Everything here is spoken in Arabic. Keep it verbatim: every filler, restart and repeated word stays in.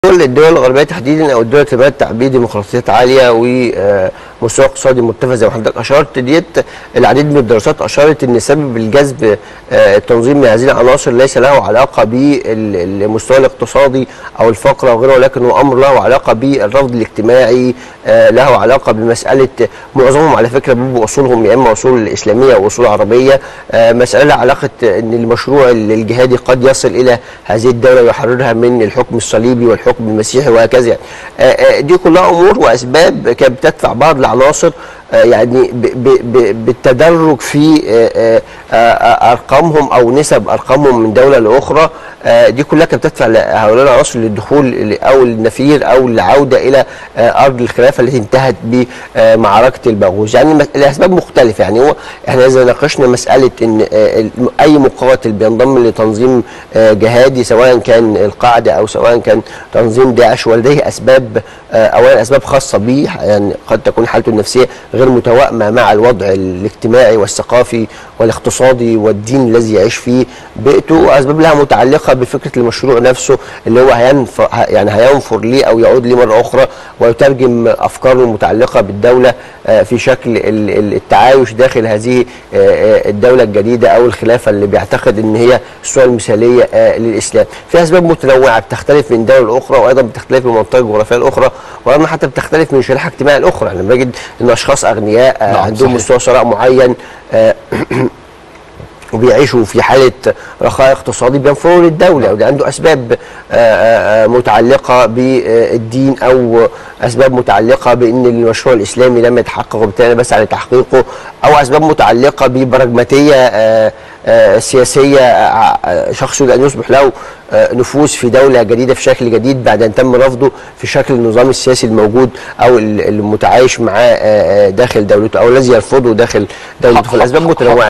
كل الدول الغربيه تحديدا او الدول اللي تعبير ديمقراطيات عاليه ومستوى اقتصادي مرتفع زي ما حضرتك اشرت ديت. العديد من الدراسات اشارت ان سبب الجذب التنظيم من هذه العناصر ليس له علاقه بالمستوى الاقتصادي او الفقر او غيره، ولكن هو امر له علاقه بالرفض الاجتماعي، له علاقه بمساله معظمهم على فكره بيبقوا اصولهم يا اما اصول اسلاميه او اصول عربيه، مساله علاقه ان المشروع الجهادي قد يصل الى هذه الدوله ويحررها من الحكم الصليبي والحكم المسيحي وهكذا. دي كلها امور واسباب كانت بتدفع بعض العناصر يعني بالتدرج في ارقامهم او نسب ارقامهم من دوله لاخرى. دي كلها كانت بتدفع هؤلاء العناصر للدخول او النفير او العوده الى ارض الخلافه التي انتهت بمعركه الباغوز. يعني الاسباب مختلفه. يعني هو احنا اذا ناقشنا مساله ان اي مقاتل بينضم لتنظيم جهادي سواء كان القاعده او سواء كان تنظيم داعش ولديه اسباب، اولا اسباب خاصه به، يعني قد تكون حالته النفسيه غير متوائمه مع الوضع الاجتماعي والثقافي والاقتصادي والدين الذي يعيش فيه بيئته، واسباب لها متعلقه بفكره المشروع نفسه اللي هو هينفر يعني هينفر ليه او يعود ليه مره اخرى ويترجم افكاره المتعلقه بالدوله في شكل التعايش داخل هذه الدوله الجديده او الخلافه اللي بيعتقد ان هي الصوره المثاليه للاسلام. في اسباب متنوعه بتختلف من دوله لاخرى، وايضا بتختلف من منطقه جغرافيه لاخرى، وايضا حتى بتختلف من شريحه اجتماعيه لاخرى. يعني لما نجد ان اشخاص اغنياء عندهم مستوى ثراء معين وبيعيشوا في حاله رخاء اقتصادي بينفروا للدوله، وده عنده اسباب متعلقه بالدين او اسباب متعلقه بان المشروع الاسلامي لم يتحقق وبالتالي بس على تحقيقه، او اسباب متعلقه ببراجماتيه سياسيه، شخص يريد ان يصبح له نفوذ في دوله جديده في شكل جديد بعد ان تم رفضه في شكل النظام السياسي الموجود او المتعايش معاه داخل دولته او الذي يرفضه داخل دولته. فالاسباب متنوعه.